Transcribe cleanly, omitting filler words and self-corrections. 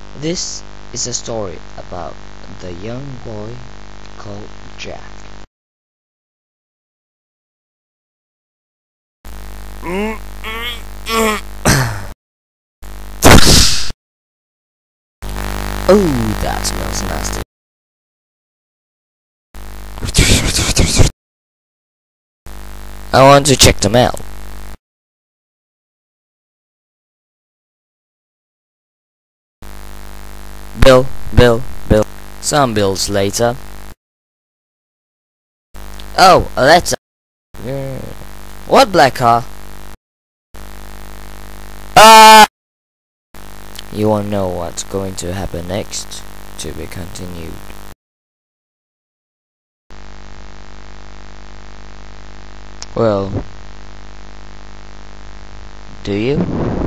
This is a story about the young boy called Jack. Oh, that smells nasty. I want to check the mail. Bill. Some bills later. Oh, a letter. What black car? Ah! You won't know what's going to happen next. To be continued. Well, do you?